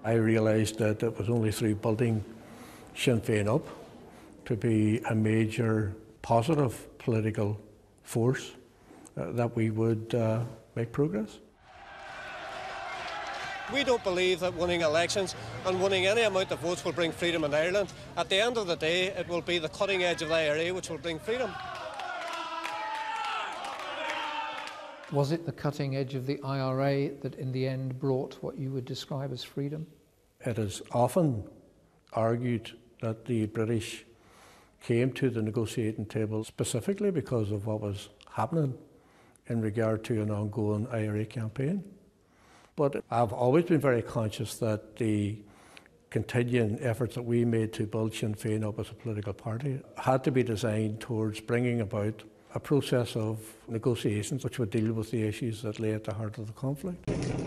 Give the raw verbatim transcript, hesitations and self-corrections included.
I realised that it was only through building Sinn Féin up to be a major positive political force uh, that we would uh, make progress. We don't believe that winning elections and winning any amount of votes will bring freedom in Ireland. At the end of the day, it will be the cutting edge of the I R A which will bring freedom. Was it the cutting edge of the I R A that in the end brought what you would describe as freedom? It is often argued that the British came to the negotiating table specifically because of what was happening in regard to an ongoing I R A campaign. But I've always been very conscious that the continuing efforts that we made to build Sinn Féin up as a political party had to be designed towards bringing about a process of negotiations which would deal with the issues that lay at the heart of the conflict.